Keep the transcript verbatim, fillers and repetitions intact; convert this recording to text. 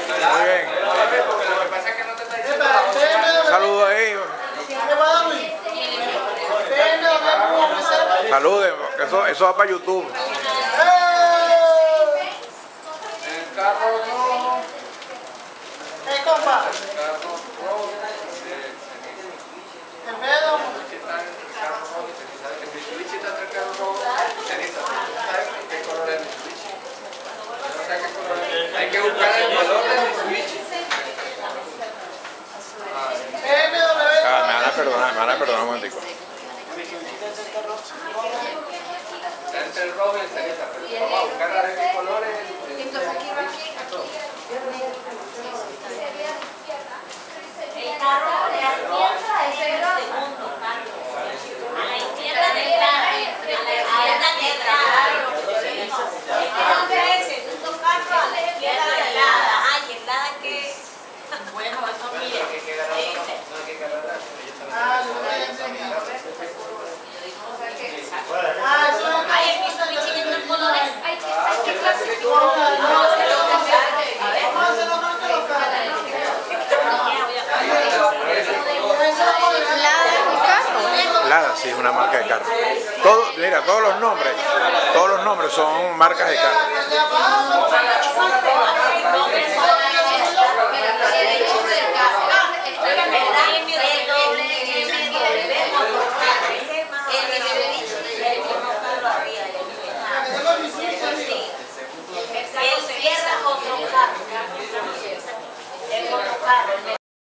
Muy bien. Saludos ahí. Saluden, eso, eso va para YouTube. El carro rojo. ¿Qué compa? El carro rojo. ¿Qué pedo? El Mitsubishi está entre el carro rojo y ceniza. ¿Sabes qué color es el Mitsubishi? No sé qué color es. Hay que buscar el color del Mitsubishi. Ah, me van a perdonar, me van a perdonar un momentico. Está entre el rojo y el ceniza, pero vamos a buscar a ver qué color es el. Entonces aquí va aquí, el carro de la izquierda es el segundo carro. A la izquierda del carro, a la izquierda del carro. Entonces el segundo carro a la izquierda del lado. Ay, el lado que. Bueno, eso mire. Ah, yo voy a enseñar. Ah, eso no hay el Mitsubishi que no colores. Hay que, hay que clasificar. No, se lo cambiaron. A ver, ¿Cómo se lo marca los carros? Lada, sí, es una marca de carro. Todo, mira, todos los nombres, todos los nombres son marcas de carro. el